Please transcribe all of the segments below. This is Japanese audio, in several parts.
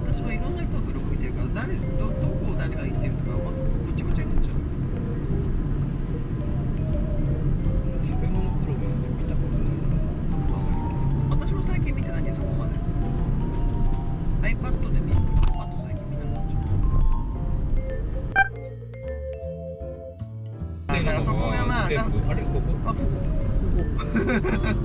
私はいろんな人のブログ見てるからどこを誰が言ってるとかごちゃごちゃになっちゃう。 食べ物ブログなんて見たことないな最近。 私も最近見てないんでそこまで iPad で見てたから iPad 最近見なくなっちゃった。だからそこがまあ全部あれここあここ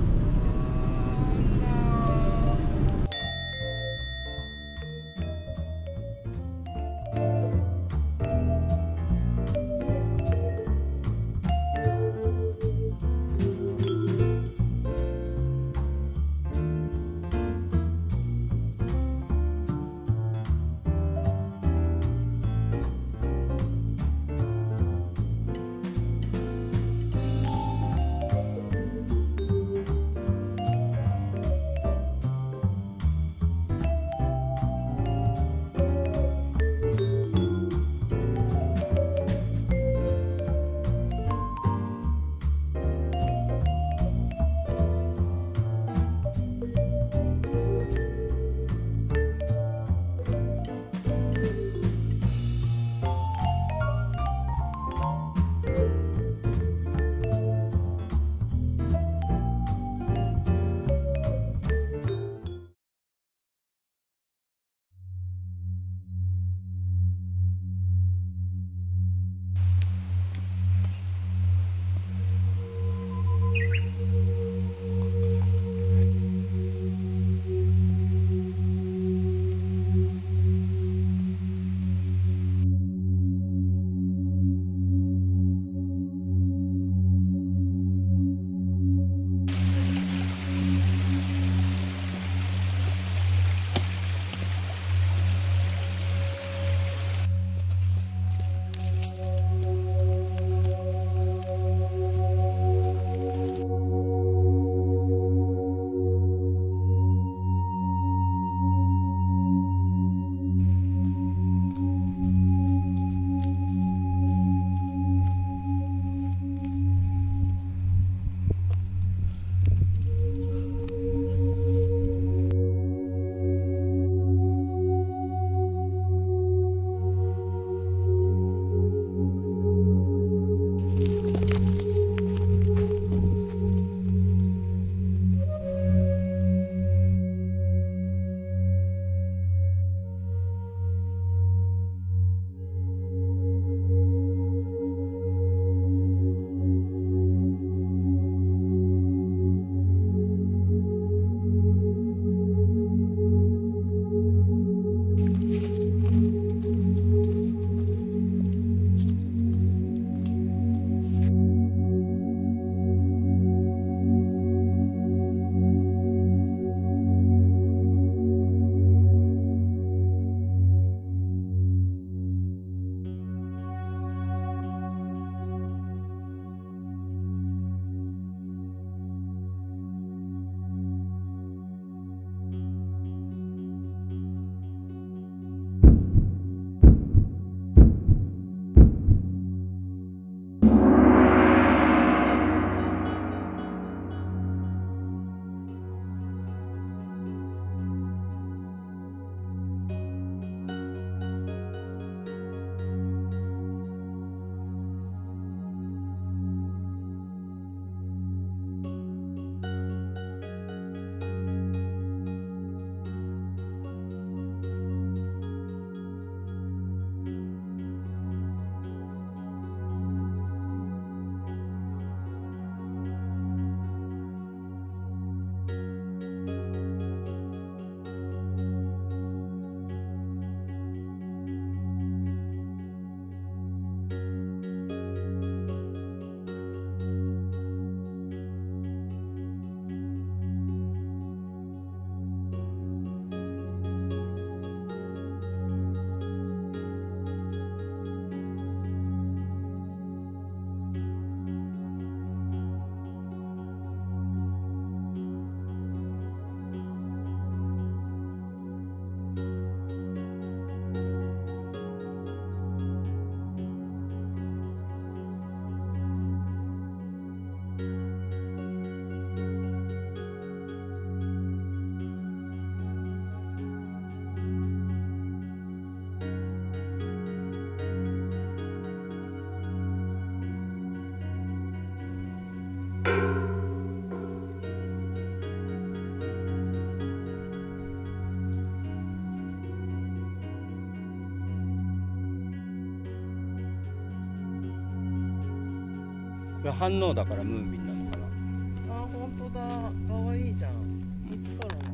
これ反応だからムーミンなのかな。 あ、本当だ。可愛いじゃん。いつからなの？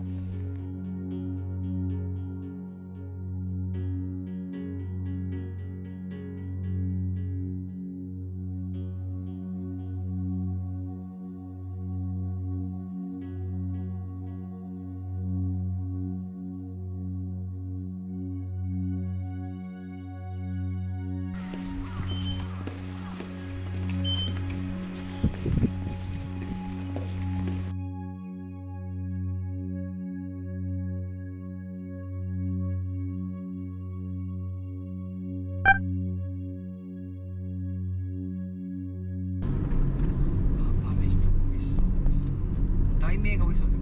題名が美味しそうだよ。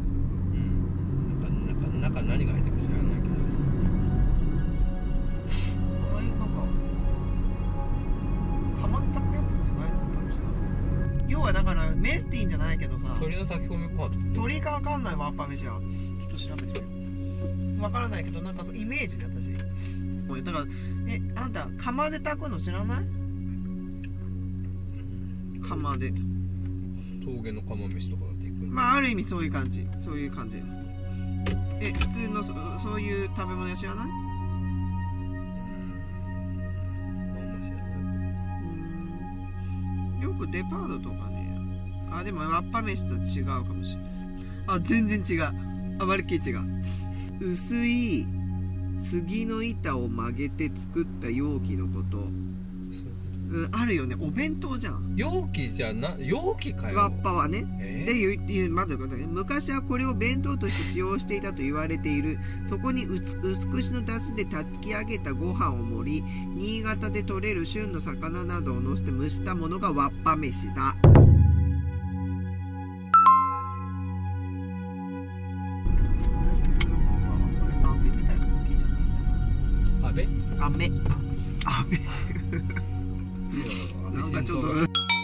中何が入ってるか知らないけどさ。 ああいうなんか釜ったやつじゃないのかもしれない。要はだからメスティンじゃないけどさ、 鳥の炊き込みご飯とか鳥かわかんないわ、アッパ飯は。ちょっと調べてみる。わからないけど、なんかそうイメージで私。もうだからあんた釜で炊くの知らない？釜で。 峠の釜飯とかだっていく。 まあある意味そういう感じ、そういう感じ。普通のそういう食べ物知らない？ あんま知らない。 よくデパートとかね。あ、でもわっぱ飯と違うかもしれない。あ、全然違う。あ、まるっきり違う。薄い杉の板を曲げて作った容器のこと。あるよね。お弁当じゃん。 容器じゃな、容器かよ。 わっぱはね。でまず昔はこれを弁当として使用していたと言われている。そこに薄口の出汁で炊き上げたご飯を盛り、新潟で採れる旬の魚などを乗せて蒸したものがわっぱ飯だ。飴みたいな好きじゃない。 飴？ 飴。 なんなんかちょっと